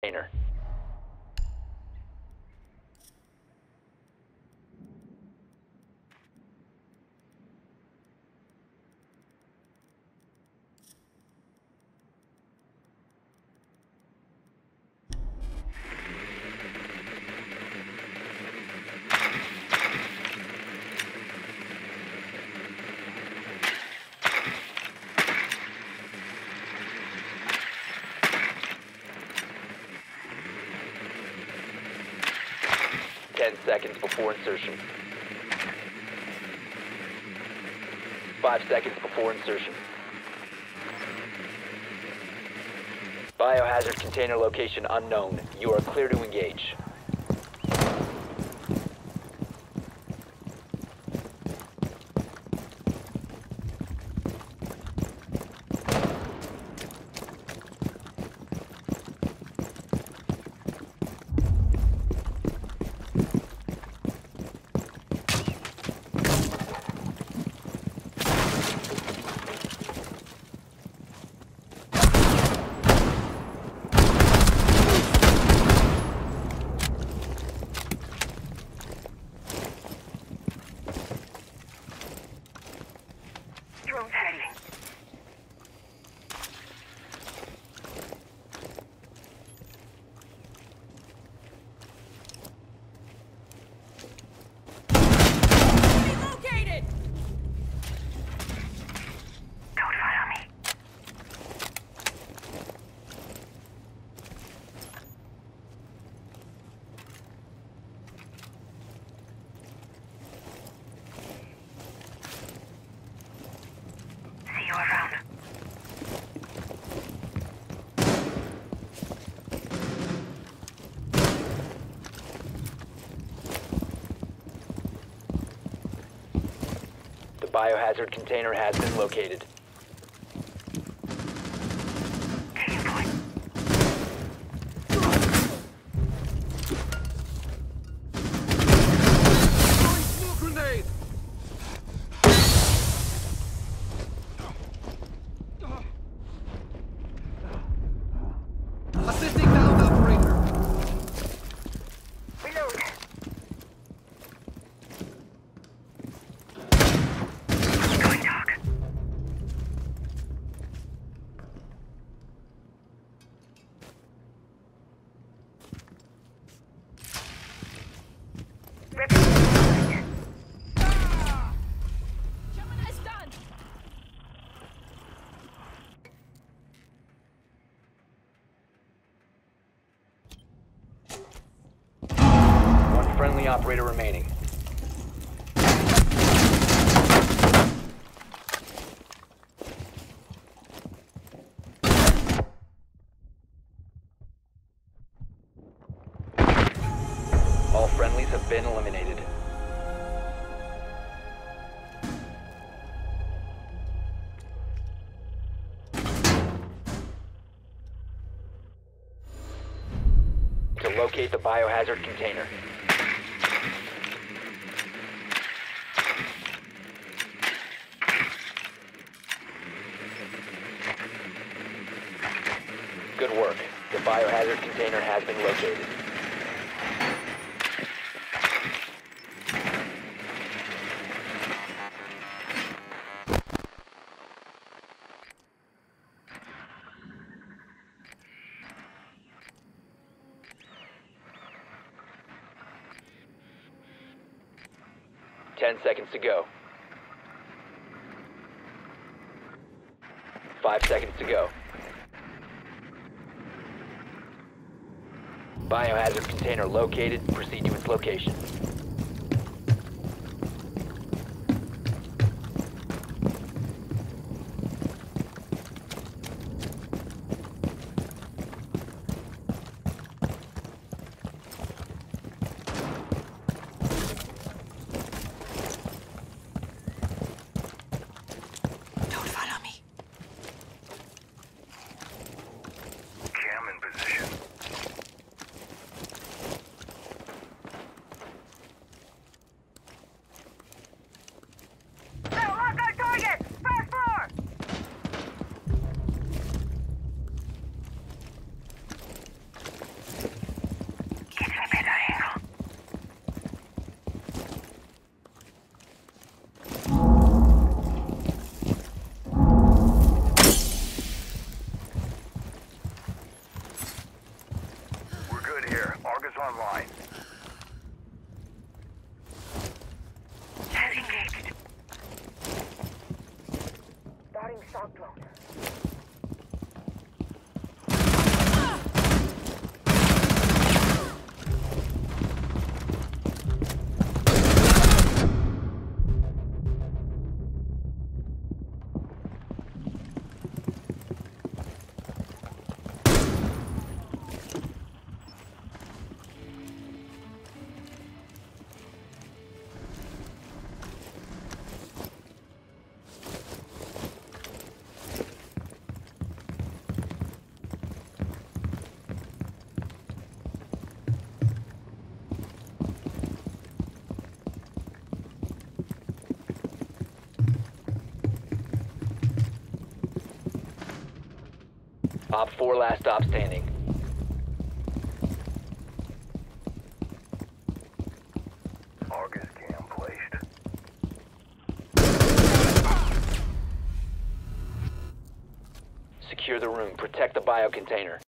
container. Seconds before insertion. 5 seconds before insertion. Biohazard container location unknown. You are clear to engage. Biohazard container has been located. Assisting down operator. Reload. Going dark. One friendly operator remaining. All friendlies have been eliminated. To locate the biohazard container. Good work. The biohazard container has been located. Ten seconds to go. 5 seconds to go. Biohazard container located. Proceed to its location. Don't follow me. Cam in position. Op 4 last stop standing. Argus cam placed. Secure the room. Protect the biocontainer.